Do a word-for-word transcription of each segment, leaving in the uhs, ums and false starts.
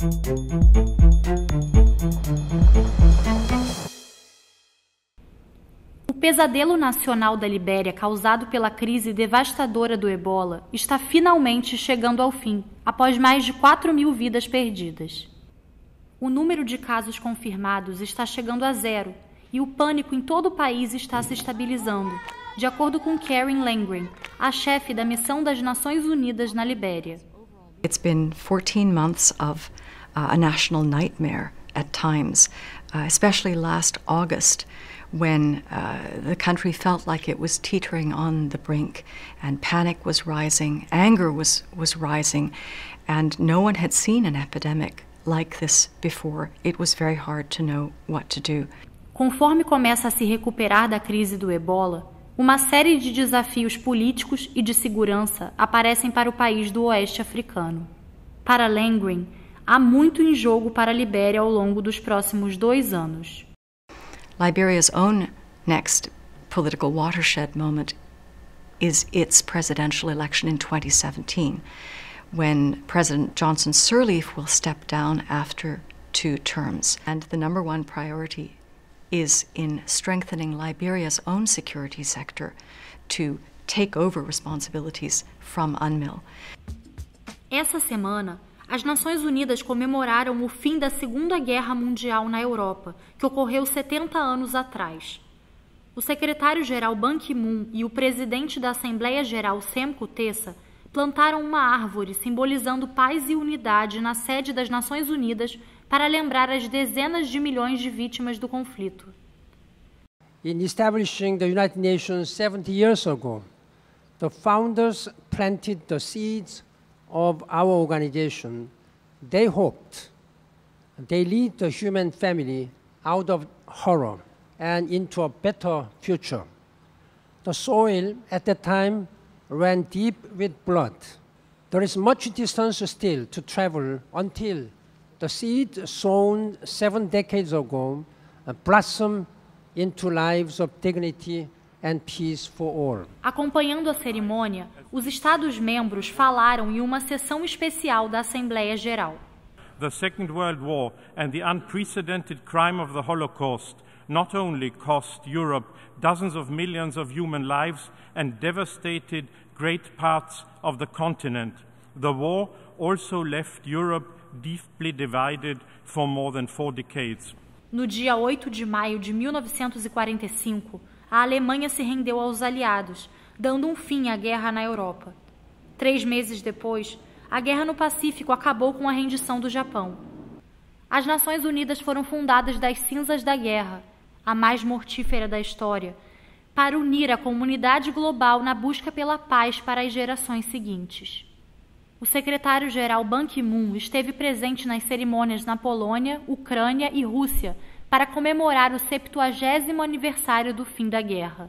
O pesadelo nacional da Libéria causado pela crise devastadora do ebola está finalmente chegando ao fim, após mais de quatro mil vidas perdidas. O número de casos confirmados está chegando a zero e o pânico em todo o país está se estabilizando, de acordo com Karen Langren, a chefe da Missão das Nações Unidas na Libéria. It's been fourteen months of uh, a national nightmare at times, uh, especially last August, when uh, the country felt like it was teetering on the brink and panic was rising, anger was, was rising, and no one had seen an epidemic like this before. It was very hard to know what to do. Conforme começa a se recuperar da crise do ebola, uma série de desafios políticos e de segurança aparecem para o país do oeste africano. Para Langren, há muito em jogo para a Libéria ao longo dos próximos dois anos. Liberia's own next political watershed moment is its presidential election in twenty seventeen, when President Johnson Sirleaf will step down after two terms. And the number one priority is in strengthening Liberia's own security sector to take over responsibilities from UNMIL. Essa semana, as Nações Unidas comemoraram o fim da Segunda Guerra Mundial na Europa, que ocorreu setenta anos atrás. O secretário-geral Ban Ki-moon e o presidente da Assembleia Geral Sem Kutesa plantaram uma árvore simbolizando paz e unidade na sede das Nações Unidas para lembrar as dezenas de milhões de vítimas do conflito. In establishing the United Nations seventy years ago, the founders planted the seeds of our organization. They hoped they lead the human family out of horror and into a better future. The soil at that time ran deep with blood. There is much distance still to travel until the seed sown seven decades ago blossom into lives of dignity and peace for all. Acompanhando a cerimônia, os Estados-membros falaram em uma sessão especial da Assembleia Geral. The Second World War and the unprecedented crime of the Holocaust not only cost Europe dozens of millions of human lives and devastated great parts of the continent, the war also left Europe deeply divided for more than four decades. No dia oito de maio de mil novecentos e quarenta e cinco, a Alemanha se rendeu aos aliados, dando um fim à guerra na Europa. Três meses depois, a guerra no Pacífico acabou com a rendição do Japão. As Nações Unidas foram fundadas das cinzas da guerra, a mais mortífera da história, para unir a comunidade global na busca pela paz para as gerações seguintes. O secretário-geral Ban Ki-moon esteve presente nas cerimônias na Polônia, Ucrânia e Rússia para comemorar o septuagésimo aniversário do fim da guerra.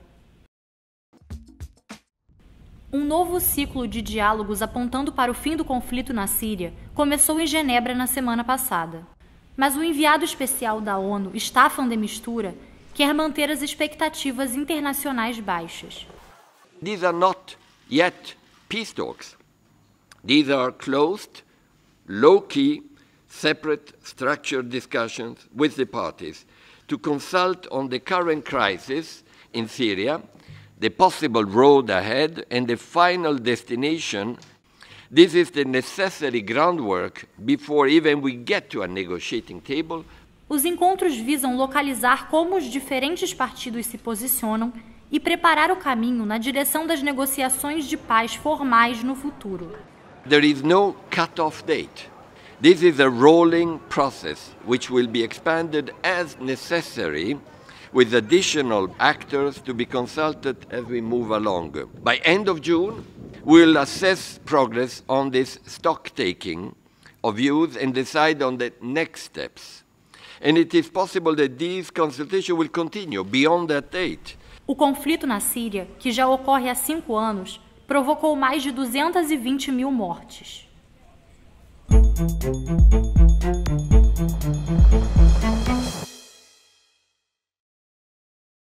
Um novo ciclo de diálogos apontando para o fim do conflito na Síria começou em Genebra na semana passada. Mas o enviado especial da ONU, Staffan de Mistura, quer manter as expectativas internacionais baixas. These are not yet peace talks. These are closed, low-key, separate, structured discussions with the parties to consult on the current crisis in Syria, the possible road ahead, and the final destination. This is the necessary groundwork before even we get to a negotiating table. Os encontros visam localizar como os diferentes partidos se posicionam e preparar o caminho na direção das negociações de paz formais no futuro. There is no cut-off date. This is a rolling process which will be expanded as necessary, with additional actors to be consulted as we move along. By end of June, we will assess progress on this stock-taking of views and decide on the next steps. And it is possible that these consultations will continue beyond that date. O conflito na Síria, que já ocorre há cinco anos, provocou mais de duzentas e vinte mil mortes.